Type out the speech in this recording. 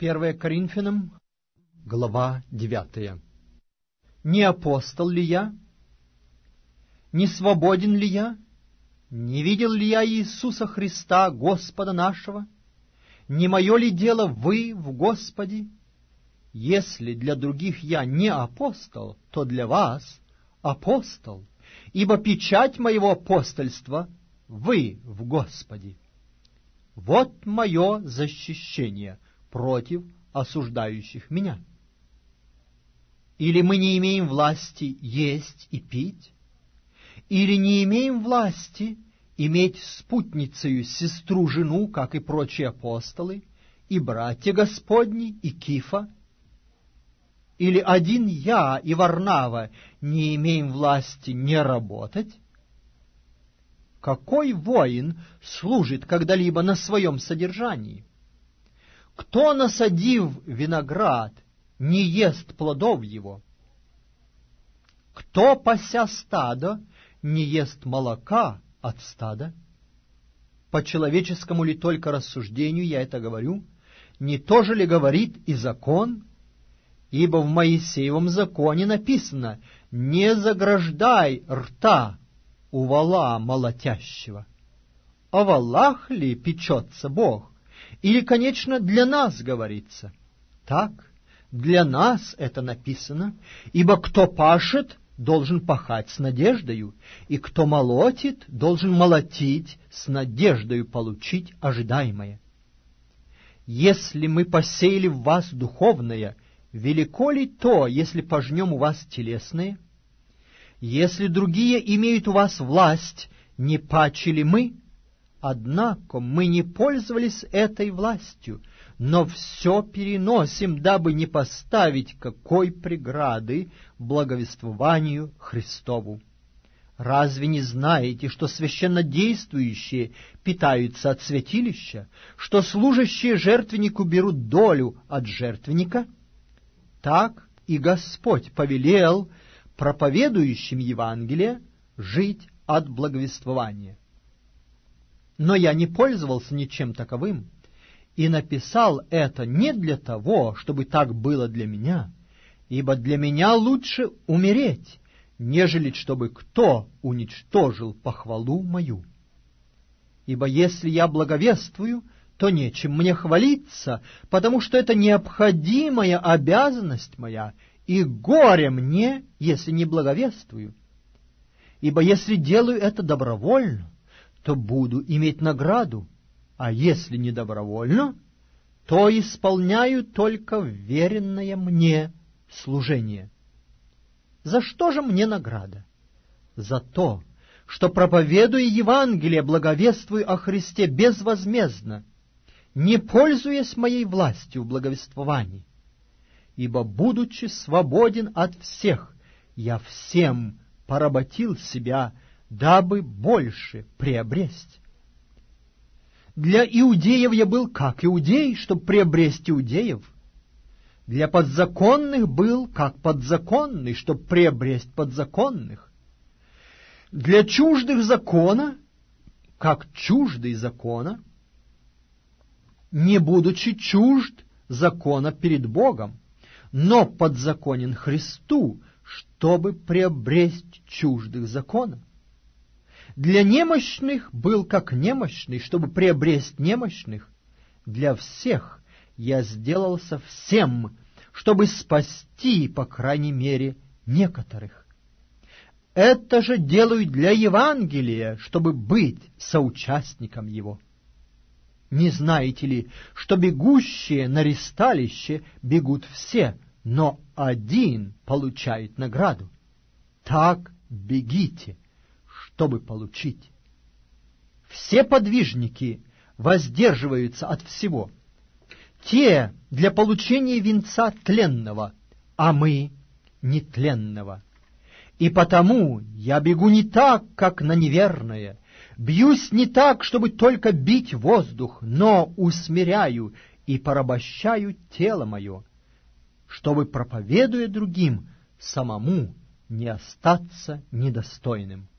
1 Коринфянам, глава 9. Не апостол ли я? Не свободен ли я? Не видел ли я Иисуса Христа, Господа нашего? Не мое ли дело вы в Господе? Если для других я не апостол, то для вас апостол, ибо печать моего апостольства вы в Господе. Вот мое защищение против осуждающих меня. Или мы не имеем власти есть и пить? Или не имеем власти иметь спутницею сестру-жену, как и прочие апостолы, и братья Господни, и Кифа? Или один я и Варнава не имеем власти не работать? Какой воин служит когда-либо на своем содержании? Кто, насадив виноград, не ест плодов его? Кто, пася стадо, не ест молока от стада? По человеческому ли только рассуждению я это говорю? Не то же ли говорит и закон? Ибо в Моисеевом законе написано: «Не заграждай рта у вола молотящего». О волах ли печется Бог? Или, конечно, для нас говорится? Так, для нас это написано, ибо кто пашет, должен пахать с надеждою, и кто молотит, должен молотить с надеждою получить ожидаемое. Если мы посеяли в вас духовное, велико ли то, если пожнем у вас телесное? Если другие имеют у вас власть, не паче ли мы? Однако мы не пользовались этой властью, но все переносим, дабы не поставить какой преграды благовествованию Христову. Разве не знаете, что священнодействующие питаются от святилища, что служащие жертвеннику берут долю от жертвенника? Так и Господь повелел проповедующим Евангелие жить от благовествования. Но я не пользовался ничем таковым, и написал это не для того, чтобы так было для меня, ибо для меня лучше умереть, нежели чтобы кто уничтожил похвалу мою. Ибо если я благовествую, то нечем мне хвалиться, потому что это необходимая обязанность моя, и горе мне, если не благовествую. Ибо если делаю это добровольно, то буду иметь награду, а если не добровольно, то исполняю только веренное мне служение. За что же мне награда? За то, что, проповедуя Евангелие, благовествую о Христе безвозмездно, не пользуясь моей властью в благовествовании. Ибо, будучи свободен от всех, я всем поработил себя, дабы больше приобресть. Для иудеев я был как иудей, чтобы приобрести иудеев. Для подзаконных был как подзаконный, чтобы приобресть подзаконных. Для чуждых закона, как чуждый закона, не будучи чужд закона перед Богом, но подзаконен Христу, чтобы приобресть чуждых закона. Для немощных был как немощный, чтобы приобресть немощных. Для всех я сделался всем, чтобы спасти, по крайней мере, некоторых. Это же делаю для Евангелия, чтобы быть соучастником его. Не знаете ли, что бегущие на ристалище бегут все, но один получает награду? Так бегите, чтобы получить. Все подвижники воздерживаются от всего. Те для получения венца тленного, а мы нетленного. И потому я бегу не так, как на неверное, бьюсь не так, чтобы только бить воздух, но усмиряю и порабощаю тело мое, чтобы, проповедуя другим, самому не остаться недостойным.